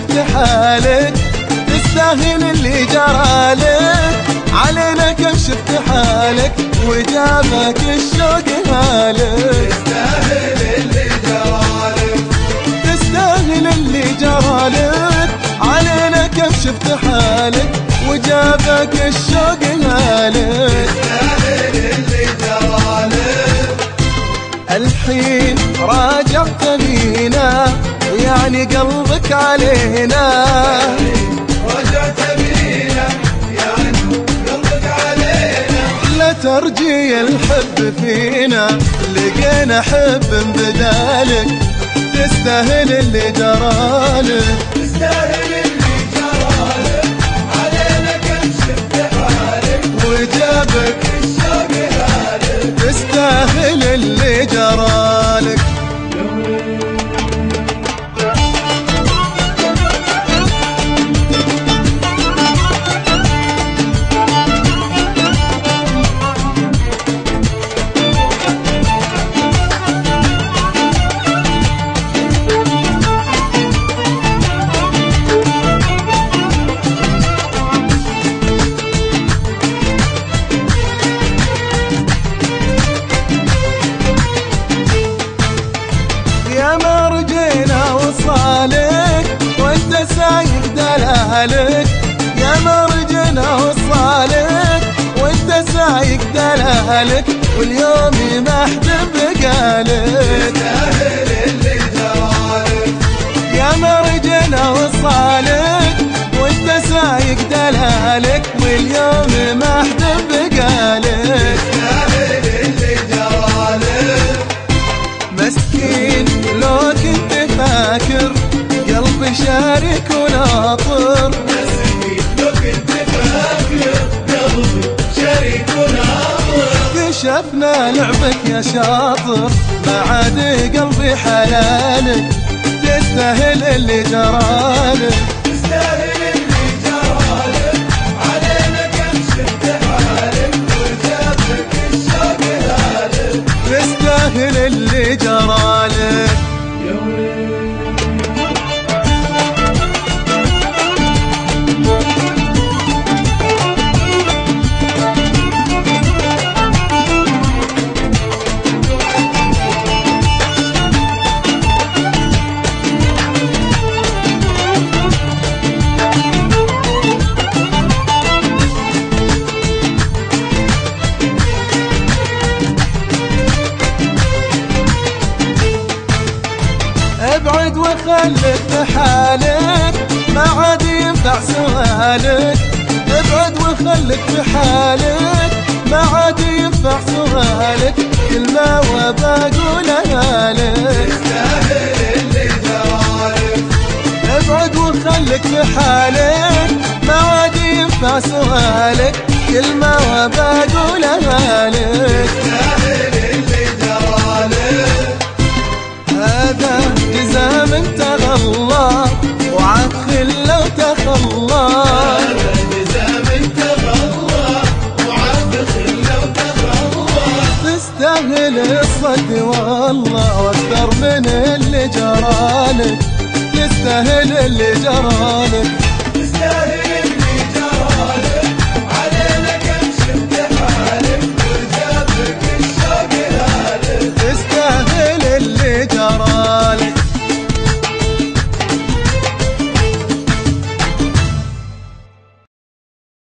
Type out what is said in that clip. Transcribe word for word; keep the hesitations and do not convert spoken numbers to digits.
شفت حالك، تستاهل اللي جرالك. علينا كم شفت حالك وجابك الشوق هالك. تستاهل اللي جرالك، تستاهل اللي جرالك. علينا كم شفت حالك وجابك الشوق هالك. تستاهل اللي جرالك. الحين راجعت بينا يعني قلبك علينا. رجعت بينا يعني قلبك علينا. لا ترجي الحب فينا لقينا حب بدالك. تستاهل اللي جرالك. تستاهل اللي جرالك. علينا كم شفت حالك وجابك الشوق هالك. تستاهل اللي جرالك. يا ما رجينا وصالك وانت سايق دلالك. يا ما رجينا وصالك وانت سايق دلالك. واليوم ما حد بقالك. تستاهل اللي جرالك. يا ما رجينا وصالك وانت سايق دلالك. واليوم ما حد بقالك. تستاهل اللي جرالك. مسكين لو كنت فاكر قلبي شارك وناطر. مسكين لو كنت فاكر قلبي شريك وناظر. كشفنا لعبك يا شاطر ما عاد قلبي حلالك. تستاهل اللي جرالك. تستاهل اللي جرالك. علينا كم شفت حالك وجابك الشوق هالك. تستاهل اللي جرالك. ابعد وخليك بحالك ما عاد ينفع سؤالك. ابعد وخليك بحالك ما عاد ينفع سؤالك. كلمة وبقولها لك. تستاهل اللي جرالك. ابعد وخليك بحالك ما عاد ينفع سؤالك. كلمة وبقولها لك. تستاهل اللي جرالك. هذا جزام انت غلا وعاد خله وتخلى. هذا الجزام انت غلا وعاد خله وتخلى. تستاهل الصد والله واكثر من اللي جرالك. تستاهل اللي جرالك.